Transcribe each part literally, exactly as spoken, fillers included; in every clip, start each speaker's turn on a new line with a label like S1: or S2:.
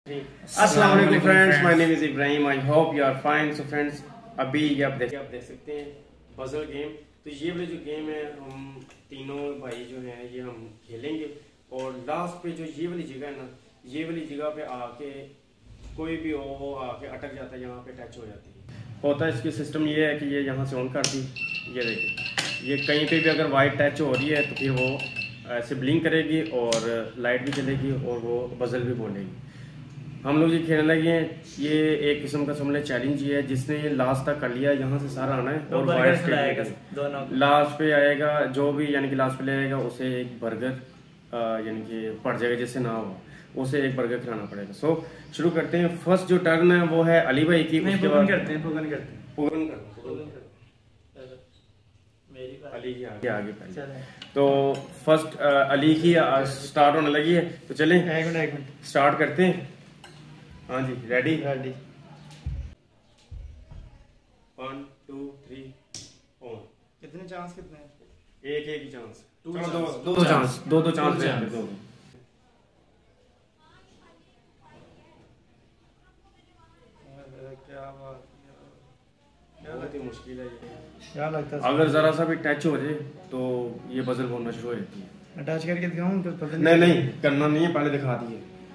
S1: अस्सलाम वालेकुम friends, my name is Ibrahim. I hope you are fine. So friends, अभी ये आप देख आप देख सकते हैं पजल गेम। तो ये वाली जो गेम है हम तीनों भाई जो हैं ये हम खेलेंगे और लास्ट पे जो ये वाली जगह है ना, ये वाली जगह पे आके कोई भी हो वो आके अटक जाता है, यहाँ पे टच हो जाती है। होता है इसकी सिस्टम ये है कि ये यहाँ से ऑन कर दी, ये देखिए ये कहीं पे भी अगर वाइट टच हो रही है तो फिर वो ऐसे ब्लिंक करेगी और लाइट भी चलेगी और वो बजल भी बोलेगी। हम लोग ये खेलने लगे हैं, ये एक किस्म का समझ लें चैलेंज ये है, जिसने ये लास्ट तक कर लिया यहाँ से सारा आना है और वाइट लास्ट पे आएगा, जो भी यानी कि लास्ट पे ले आएगा उसे एक बर्गर यानी कि पड़ जाएगा, जिससे ना हो उसे एक बर्गर खिलाना पड़ेगा। सो so, शुरू करते हैं। फर्स्ट जो टर्न है वो है अली भाई की। उसके बाद करते हैं पूगन करते हैं पूगन अली की आगे आगे पहले। तो फर्स्ट अली की स्टार्ट होने लगी है, तो चलें एक मिनट एक मिनट स्टार्ट करते हैं। हाँ जी, ready ready. One two three on.
S2: कितने चांस कितने हैं?
S1: एक एक ही चांस, दो दो दो चांस दो दो चांस दो दो।
S2: क्या बात,
S1: बहुत ही मुश्किल है ये।
S2: क्या लगता है
S1: अगर जरा सा भी टच हो जाए तो ये बजल बोलना शुरू हो जाती है।
S2: अटैच करके दिखाऊं तो पता
S1: नहीं नहीं करना नहीं है, पहले दिखा दिए।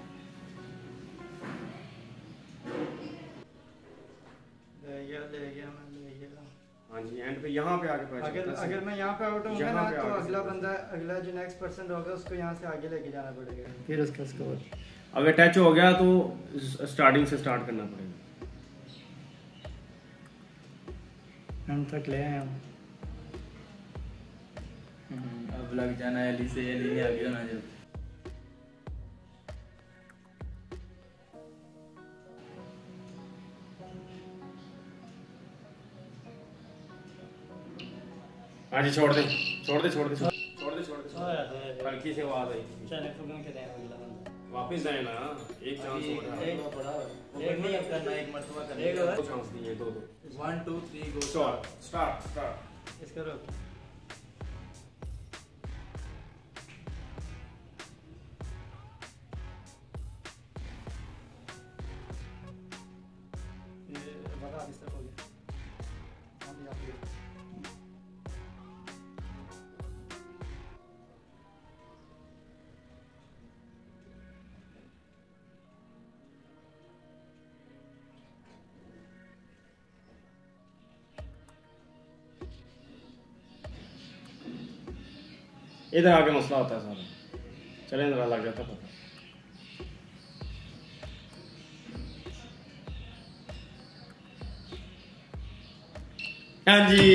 S1: हाँ जी, एंड पे यहाँ पे आगे
S2: अगर अगर मैं यहाँ पे आउट होऊंगा ना तो अगला बंदा अगला जो नेक्स्ट पर्सन होगा उसको यहाँ से आगे लेके जाना पड़ेगा, फिर उसका स्कोर।
S1: अगर टच हो गया तो स्टार्टिंग से स्टार्ट करना पड़ेगा।
S2: हम तक ले आए हम।
S3: अब लग जाना है अली से, अली आगे होना जब।
S1: हाँ जी, छोड़ दे छोड़ दे छोड़ दे छोड़ दे छोड़ दे हल्की से आवाज आई।
S2: चले फुगन के दें अगला बंदा
S1: वापस जाए ना, एक चांस हो रहा है।
S3: एक नहीं अब करना, एक मरतबा करना।
S1: एक दो चांस दिए, दो दो।
S3: One two three go
S1: start start start.
S2: इसका रोक। ये बता इस तरफ हो गया। हम यहाँ पे
S1: इधर आगे मसला होता है सारा। चलें जरा लग जाता पता। हाँ जी,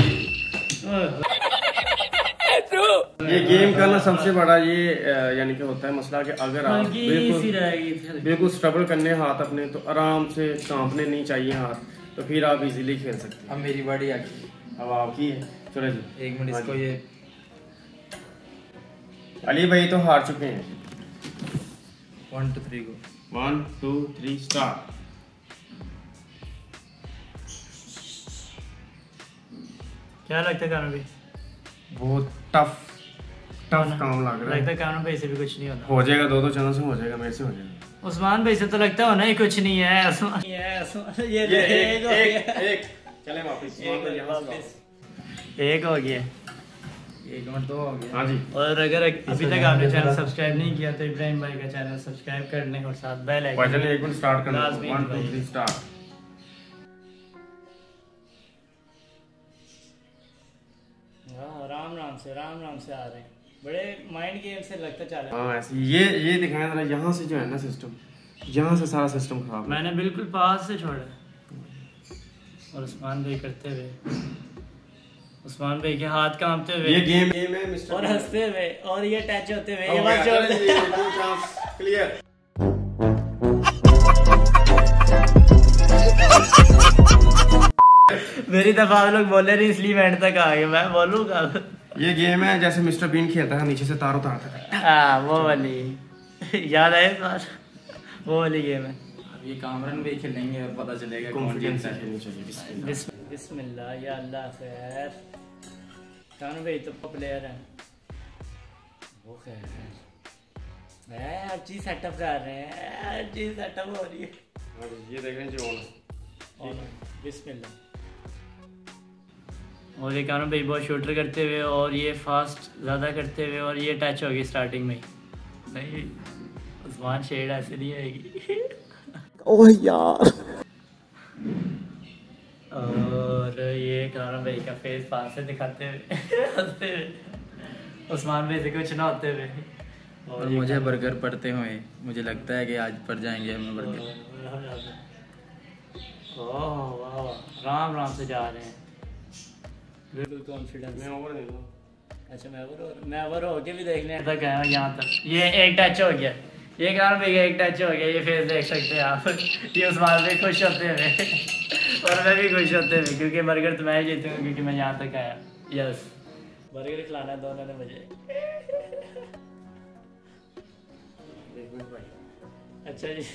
S1: ये गेम का ना सबसे बड़ा ये यानी कि होता है मसला कि अगर आप बिल्कुल बिल्कुल स्ट्रगल करने हाथ अपने, तो आराम से कांपने नहीं चाहिए हाथ, तो फिर आप इजीली खेल सकते हैं।
S3: अब मेरी बारी आ गई,
S1: अब आपकी है। चलो जी,
S3: एक मिनट इसको ये
S1: अली भाई तो हार चुके हैं।
S3: One two three go.
S1: One two three start.
S2: क्या लगता है कानून भाई?
S1: बहुत टफ टफ काम लग रहा है।
S2: लगता है कानून भाई से भी कुछ नहीं होता।
S1: हो जाएगा, दो दो चांस हो जाएगा, मेरे से हो जाएगा।
S2: उस्मान भाई से तो लगता है ना ही कुछ नहीं है। उस्मान ये उस्मान ये
S1: ये एक एक एक चले वापस
S2: एक हो गया।
S3: एक मिनट दो हो गया।
S1: हाँ जी,
S2: और अगर अभी तक आपने चैनल सब्सक्राइब नहीं किया तो इब्राहिम भाई का चैनल सब्सक्राइब कर लें और साथ बेल आइकन।
S1: चलिए एक मिनट स्टार्ट करना।
S2: लाजमी
S1: वन टू
S2: भाई।
S1: Three start.
S2: हाँ, राम राम से राम राम से आ रहे हैं, बड़े माइंड गेम से लगता चल रहा है।
S1: हाँ ऐसे ये ये दिखाया जरा, यहाँ से जो है ना सिस्टम, यहाँ से सारा सिस्टम खराब है।
S2: मैंने बिल्कुल पास से छोड़ा और उस्मान भाई करते हुए, उस्मान भाई के हाथ कांपते हुए,
S1: ये गेम गेम है मिस्टर
S2: और हंसते हुए और ये टच होते हुए, ये बात छोड़
S1: क्लियर।
S2: मेरी दफा आप लोग बोले रही इसलिए मैं तक आ गया, मैं बोलूंगा।
S1: ये गेम है जैसे मिस्टर बीन खेलता है, नीचे से तार उतारता है।
S2: हाँ वो वाली याद आए सर, वो वाली गेम है।
S3: अब ये कामरान भी खेलेंगे और पता चलेगा कौन
S1: कॉन्फिडेंस
S3: जीतता है।
S1: खेलनी चाहिए। बिस्मिल्लाह।
S2: बिस्मिल्लाह या अल्लाह खैर। कानून भाई तो प्लेयर है वो खैर। हर चीज सेटअप कर रहे हैं, हर चीज सेटअप हो रही है।
S1: ये देख रहे हैं जो
S2: ऑन बिस्मिल्लाह। और ये कानून भाई बहुत शूटर करते हुए और ये फास्ट ज़्यादा करते हुए और ये टच होगी स्टार्टिंग में। नहीं उस्मान शेड ऐसे नहीं आएगी।
S4: ओह यार।
S2: और ये कानून भाई का फेस पास से दिखाते हुए हंसते हुए, उस्मान भाई से कुछ ना होते हुए।
S3: और मुझे बर्गर पड़ते हुए मुझे लगता है कि आज पड़ जाएंगे हमें बर्गर।
S2: ओह वाह, राम राम से जा रहे हैं बिल्कुल कॉन्फिडेंस।
S1: मैं ओवर नहीं हूं।
S2: अच्छा मैं ओवर मैं ओवर होके भी देखने तक आया यहाँ तक। ये एक टच हो गया, ये कान भी एक टच हो गया। ये फेस देख सकते हैं आप। ये उस्मान भी खुश होते हुए और मैं भी खुश होते हुए क्योंकि बर्गर तो मैं ही जीतूंगा क्योंकि मैं यहाँ तक आया। यस बर्गर खिलाना है दोनों ने मुझे। अच्छा जी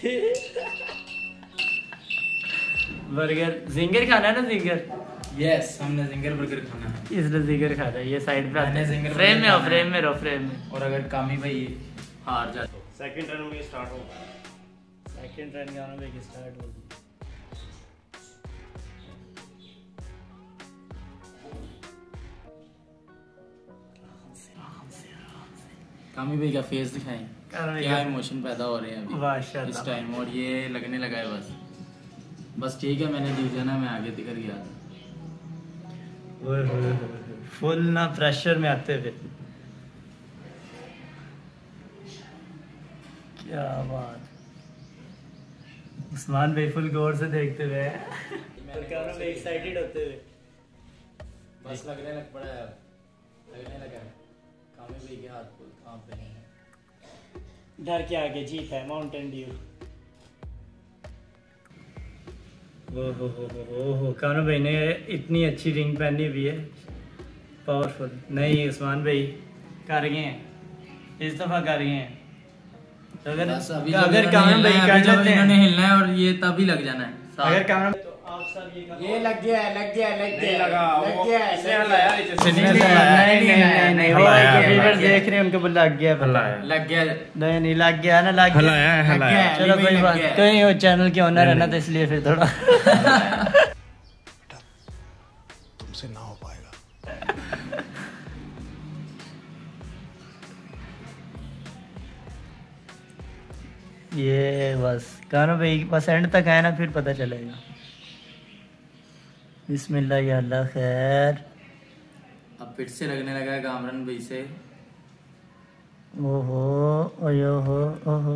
S2: बर्गर जिंगर खाना है ना, जिंगर।
S3: यस हमने जिंगर बर्गर खाना है।
S2: इसने जिंगर खाना है। ये साइड पे आते
S3: मैंने
S2: हैं।
S3: जिंगर
S2: फ्रेम
S3: बर्गर
S2: में हो,
S3: खाना है।
S2: फ्रेम में रहो, फ्रेम में।
S3: और अगर कामी भाई हार जाए तो
S1: सेकंड रन में स्टार्ट होगा।
S2: सेकंड रन का होना भी स्टार्ट होगी।
S3: कामी भाई का फेस दिखाएं,
S2: कामी
S3: क्या
S2: का-
S3: इमोशन पैदा हो रहे हैं अभी
S2: माशाल्लाह।
S3: इस टाइम। और ये लगने लगा है बस बस ठीक है, मैंने जीत जाना, मैं आगे दिखर गया।
S2: फुल ना प्रेशर में आते हुए। क्या बात। उस्मान भाई फुल गौर से देखते हुए एक्साइटेड होते हुए।
S3: बस लगने लग पड़ा है, लगने लगा है। कामी भाई के हाथ फुल कांप रहे हैं।
S2: डर के आगे जीत है, माउंटेन ड्यू। वो हो हो हो हो हो कानू भाई ने इतनी अच्छी रिंग पहनी हुई है, पावरफुल। नहीं उस्मान भाई कर गए हैं, इस दफा कर गए हैं। तो अगर
S3: बस अभी
S2: अगर कानू भाई कर लेते हैं,
S3: इन्होंने हिलना है और ये तभी लग जाना है।
S2: अगर कानू तो आप सब ये
S4: ये लग गया है, लग गया है, लग
S1: नहीं
S4: गया
S1: लगा
S4: है,
S1: वो
S4: लग गया है,
S1: इसने
S4: लग
S1: हलाया
S4: गया है।
S1: नीचे
S2: नहीं
S1: से।
S2: नहीं नहीं नहीं नहीं वो
S1: हलाया है,
S2: व्यूअर्स
S1: हलाया
S2: देख रहे हैं उनको लग गया पता।
S1: हलाया।
S3: लग गया।
S2: नहीं नहीं लग गया ना, लग
S1: हलाया है,
S2: गया।
S1: हलाया है।
S2: चलो
S3: अली भाई
S2: कोई
S3: लग
S2: बात
S3: गया है।
S2: कहीं वो चैनल के ओनर है ना, तो इसलिए फिर थोड़ा
S5: तुमसे ना हो पाएगा।
S2: ये बस कानू भाई बस एंड तक आए ना फिर पता चलेगा। बिस्मिल्लाह या अल्लाह खैर।
S3: अब फिर से लगने लगा है कामरान भाई से।
S2: ओहो ओयो हो ओहो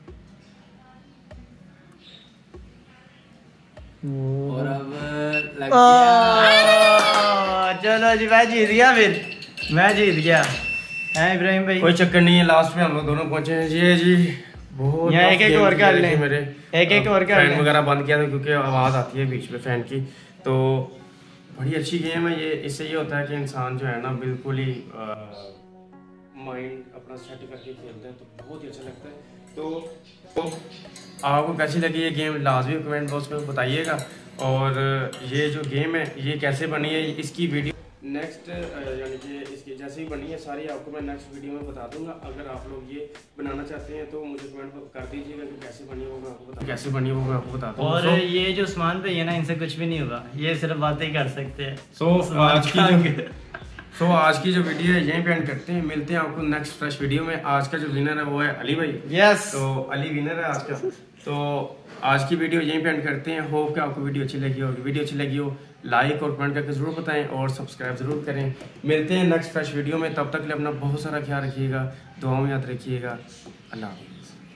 S3: और अब लग
S2: ओ,
S3: गया।
S2: चलो जी मैं जीत गया, फिर मैं जीत गया है इब्राहिम भाई।
S1: कोई चक्कर नहीं है, लास्ट में हम लोग दोनों पहुंचे हैं जी। जी बहुत
S2: यहाँ एक एक
S1: game
S2: और कर
S1: खेले
S2: लें।
S1: थे मेरे।
S2: एक एक और कर
S1: फैन
S2: लें।
S1: वगैरह बंद किया था क्योंकि आवाज़ आती है बीच में फैन की। तो बड़ी अच्छी गेम है ये। इससे ये होता है कि इंसान जो है ना बिल्कुल ही माइंड अपना सेट करके खेलता है, तो बहुत ही अच्छा लगता है। तो, तो आपको कैसी लगी ये गेम लाजमी कमेंट बॉक्स में बताइएगा। और ये जो गेम है ये कैसे बनी है, इसकी वीडियो नेक्स्ट यानी कि इसकी जैसे ही बनी है सारी आपको मैं नेक्स्ट वीडियो में बता दूंगा। अगर आप लोग ये बनाना चाहते हैं तो मुझे कमेंट कर दीजिएगा कि कैसे बनी होगा, आपको बता कैसे बनी होगा आपको बता दूंगा।
S2: और
S1: So,
S2: ये जो उस्मान भाई है ना, इनसे कुछ भी नहीं होगा, ये सिर्फ बातें ही कर सकते हैं।
S1: सो
S2: उस्मान
S1: आज की
S2: खान
S1: जो
S2: के-
S1: सो आज की जो वीडियो है यहीं पे एंड करते हैं। मिलते हैं आपको नेक्स्ट फ्रेश वीडियो में। आज का जो विनर है वो है अली भाई।
S2: यस
S1: तो अली विनर है आज का। तो आज की वीडियो यहीं पे एंड करते हैं। होप कि आपको वीडियो अच्छी लगी होगी। वीडियो अच्छी लगी हो लाइक और कमेंट करके जरूर बताएं और सब्सक्राइब जरूर करें। मिलते हैं नेक्स्ट फ्रेश वीडियो में, तब तक के लिए अपना बहुत सारा ख्याल रखिएगा, दुआओं में याद रखिएगा। अल्लाह हाफिज़।